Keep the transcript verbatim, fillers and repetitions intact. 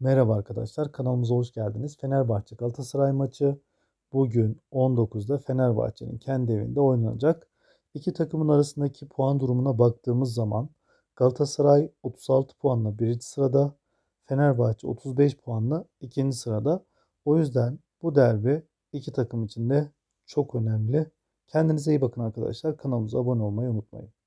Merhaba arkadaşlar, kanalımıza hoş geldiniz. Fenerbahçe Galatasaray maçı bugün on dokuzda Fenerbahçe'nin kendi evinde oynanacak. İki takımın arasındaki puan durumuna baktığımız zaman Galatasaray otuz altı puanla birinci sırada, Fenerbahçe otuz beş puanla ikinci sırada. O yüzden bu derbi iki takım için de çok önemli. Kendinize iyi bakın arkadaşlar. Kanalımıza abone olmayı unutmayın.